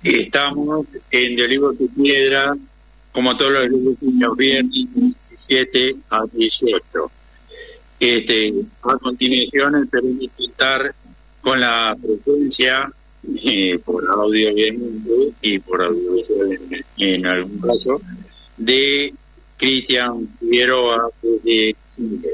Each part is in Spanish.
Estamos en de Olivos y Piedra, como todos los niños, viernes 17 a 18. A continuación esperemos intentar con la frecuencia por audio obviamente y por audio en algún caso de Cristian Figueroa de Chile.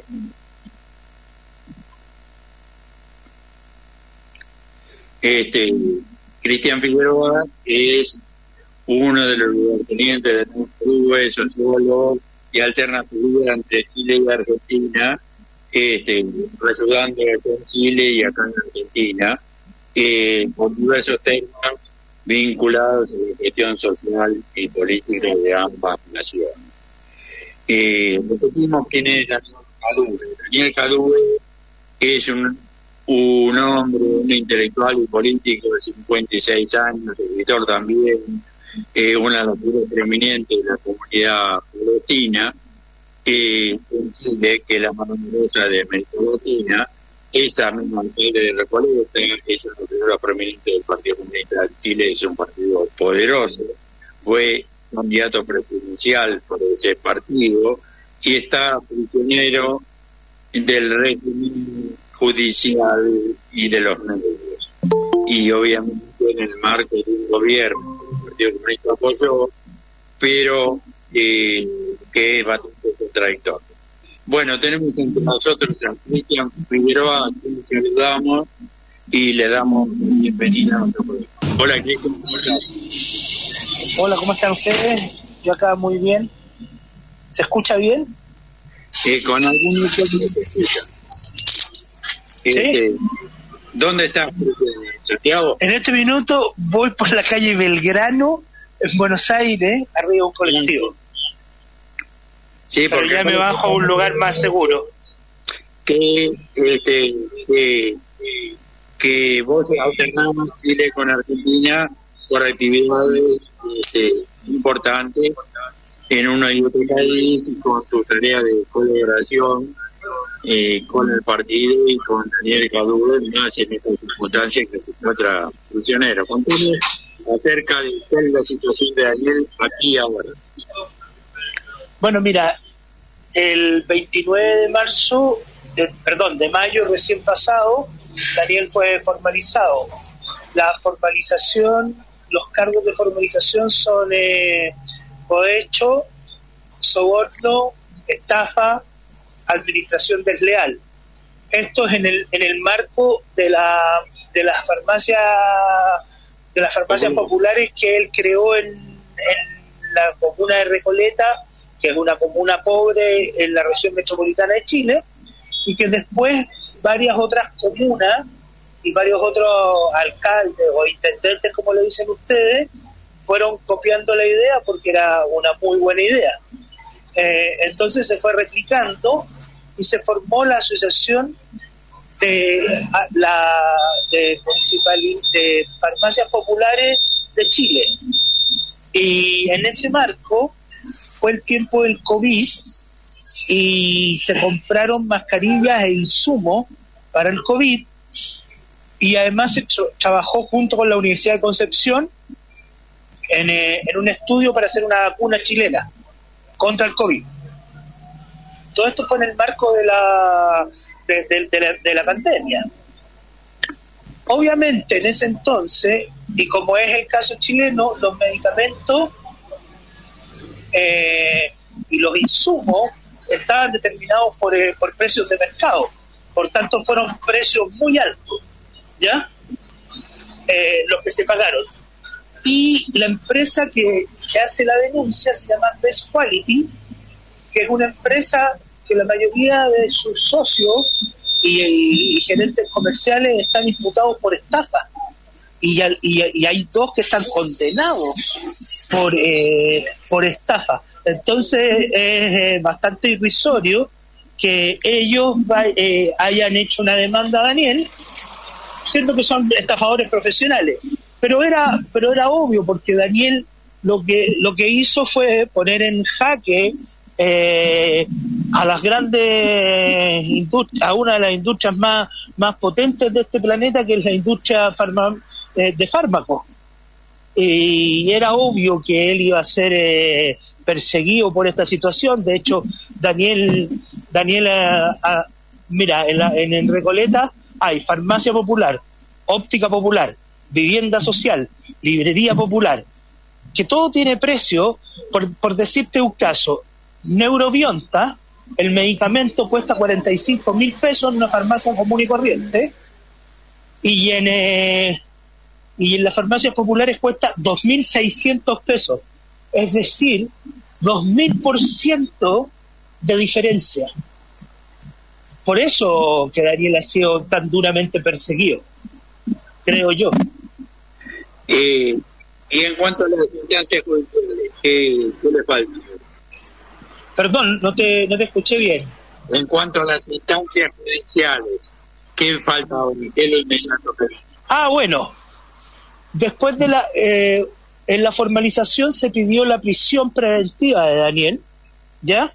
Cristian Figueroa es uno de los lugartenientes de Perú, sociólogo y alternativa entre Chile y Argentina, ayudando acá en Chile y acá en Argentina, con diversos temas vinculados a la cuestión social y política de ambas naciones. Repetimos quién es Daniel Jadue. Daniel Jadue es un hombre, un intelectual y político de 56 años, escritor también, una de las figuras preeminentes de la comunidad palestina en Chile, que es la más numerosa de América Latina. Esa misma alcalde de Recoleta es una figura prominente del Partido Comunista de Chile, es un partido poderoso, fue candidato presidencial por ese partido y está prisionero del régimen judicial y de los medios. Y obviamente en el marco de un gobierno que el Partido Comunista apoyó, pero que es bastante contradictorio. Bueno, tenemos entre nosotros a Cristian Figueroa, a quien saludamos y le damos bienvenida a nuestro programa. Hola, Cristian, ¿cómo estás? Hola, ¿cómo están ustedes? Yo acá muy bien. ¿Se escucha bien? Con algún eco no se escucha. ¿Sí? ¿Dónde estás, Santiago? En este minuto voy por la calle Belgrano, en Buenos Aires, arriba de un colectivo. Sí, pero ya me bajo a un lugar más seguro. Que vos alternás Chile con Argentina por actividades importantes en uno y otro país, y con tu tarea de colaboración con el partido y con Daniel Jadue, más en estas circunstancias que se encuentra prisionero. Contame acerca de cuál es la situación de Daniel aquí ahora. Bueno, mira, el 29 de mayo recién pasado, Daniel fue formalizado. La formalización, los cargos de formalización son cohecho, soborno, estafa, administración desleal. Esto es en el marco de las farmacias populares que él creó en la comuna de Recoleta, que es una comuna pobre en la región metropolitana de Chile, y que después varias otras comunas y varios otros alcaldes o intendentes, como le dicen ustedes, fueron copiando la idea porque era una muy buena idea. Entonces se fue replicando y se formó la asociación de farmacias populares de Chile. Y en ese marco fue el tiempo del COVID y se compraron mascarillas e insumos para el COVID, y además se trabajó junto con la Universidad de Concepción en un estudio para hacer una vacuna chilena contra el COVID. Todo esto fue en el marco de la pandemia. Obviamente en ese entonces, y como es el caso chileno, los medicamentos y los insumos estaban determinados por precios de mercado, por tanto fueron precios muy altos, ¿ya? Los que se pagaron. Y la empresa que hace la denuncia se llama Best Quality, que es una empresa que la mayoría de sus socios y gerentes comerciales están imputados por estafa. Y hay dos que están condenados por estafa. Entonces es bastante irrisorio que ellos hayan hecho una demanda a Daniel, siendo que son estafadores profesionales. Pero era obvio, porque Daniel lo que hizo fue poner en jaque a las grandes industrias, a una de las industrias más potentes de este planeta, que es la industria de fármacos. y era obvio que él iba a ser perseguido por esta situación. De hecho, Daniel, mira, en Recoleta hay farmacia popular, óptica popular, vivienda social, librería popular, que todo tiene precio. Por decirte un caso, Neurobionta, el medicamento cuesta 45.000 pesos en una farmacia común y corriente, y en las farmacias populares cuesta 2.600 pesos, es decir, 2.000% de diferencia. Por eso que Daniel ha sido tan duramente perseguido, creo yo. Y en cuanto a las instancias judiciales, ¿qué le falta? Perdón, no te escuché bien. En cuanto a las instancias judiciales, ¿qué falta ahora? ¿Qué es lo inmediato? Bueno, después de en la formalización se pidió la prisión preventiva de Daniel, ¿ya?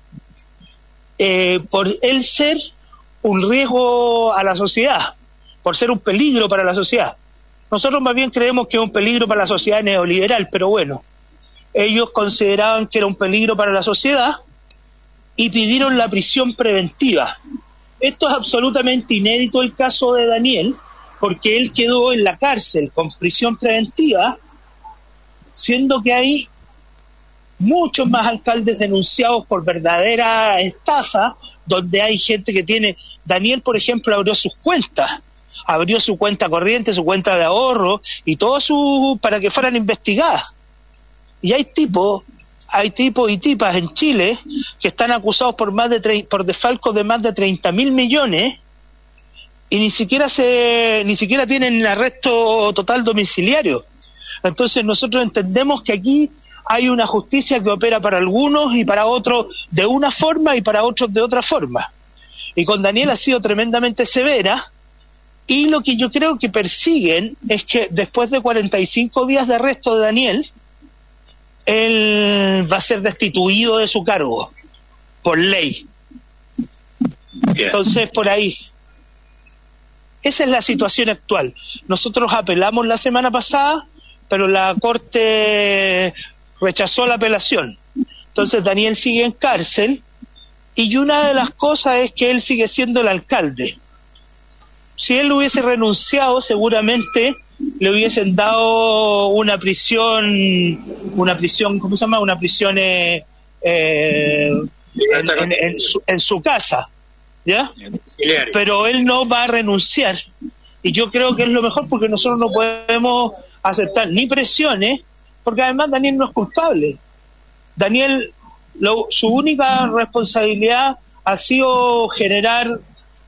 Por él ser un riesgo a la sociedad, por ser un peligro para la sociedad. Nosotros más bien creemos que es un peligro para la sociedad neoliberal, pero bueno, ellos consideraban que era un peligro para la sociedad y pidieron la prisión preventiva. Esto es absolutamente inédito el caso de Daniel, porque él quedó en la cárcel con prisión preventiva, siendo que hay muchos más alcaldes denunciados por verdadera estafa, donde hay gente que tiene... Daniel, por ejemplo, abrió sus cuentas, abrió su cuenta corriente, su cuenta de ahorro, y todo para que fueran investigadas. Y hay tipos y tipas en Chile que están acusados por desfalcos de más de 30.000 millones, y ni siquiera tienen arresto total domiciliario. Entonces nosotros entendemos que aquí hay una justicia que opera para algunos y para otros de una forma y para otros de otra forma. Y con Daniel ha sido tremendamente severa, y lo que yo creo que persiguen es que después de 45 días de arresto de Daniel, él va a ser destituido de su cargo por ley. Entonces, por ahí. Esa es la situación actual. Nosotros apelamos la semana pasada, pero la Corte rechazó la apelación. Entonces Daniel sigue en cárcel, y una de las cosas es que él sigue siendo el alcalde. Si él hubiese renunciado, seguramente le hubiesen dado una prisión, ¿cómo se llama? Una prisión en su casa, ¿ya? Pero él no va a renunciar, y yo creo que es lo mejor, porque nosotros no podemos aceptar ni presiones, porque además Daniel no es culpable. Daniel, su única responsabilidad ha sido generar,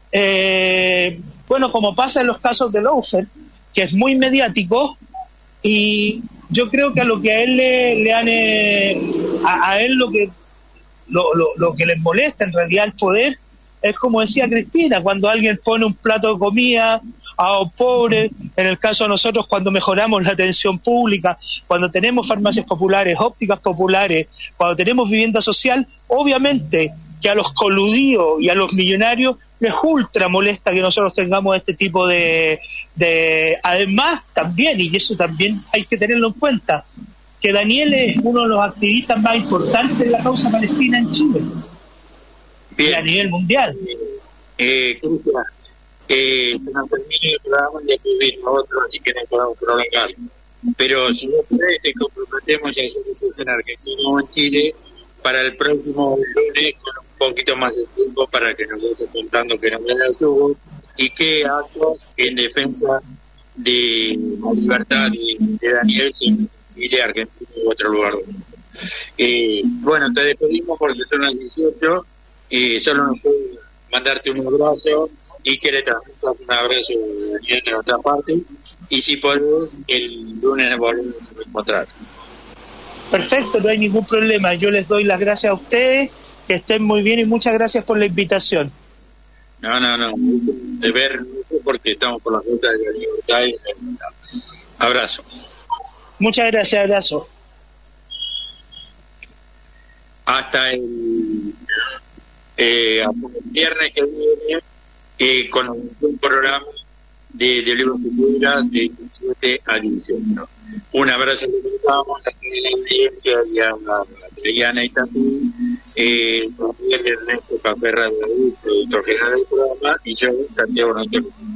como pasa en los casos de Lawfare, que es muy mediático, y yo creo que a lo que a él le han a él lo que les molesta en realidad el poder es, como decía Cristina, cuando alguien pone un plato de comida a los pobres, en el caso de nosotros cuando mejoramos la atención pública, cuando tenemos farmacias populares, ópticas populares, cuando tenemos vivienda social, obviamente que a los coludidos y a los millonarios les ultra molesta que nosotros tengamos este tipo de... Además, también, y eso también hay que tenerlo en cuenta, que Daniel es uno de los activistas más importantes de la causa palestina en Chile. Bien. Y a nivel mundial. Cristian, se nos termine el programa y después viene otro, así que no podemos prolongar. Pero si no puede, te comprometemos a hacer en Argentina o en Chile para el próximo lunes con un poquito más de tiempo, para que nos esté contando que no me da su y qué actos en defensa de la libertad de Daniel en Chile, Argentina u otro lugar del mundo. Bueno, te despedimos porque son las 18. Solo nos puedo mandarte un abrazo y que le transmitas un abrazo de Daniel de otra parte, y si podemos el lunes volvemos a encontrar. Perfecto, no hay ningún problema. Yo les doy las gracias a ustedes, que estén muy bien, y muchas gracias por la invitación. No, de ver, porque estamos por la ruta de la libertad. Abrazo. Muchas gracias, abrazo. Hasta el viernes que viene, con un programa de Libros de Cultura de 17 a 18. Un abrazo que le damos a la audiencia y a Adriana y también, también Ernesto Caperra, productor general del programa, y yo, Santiago Notorio.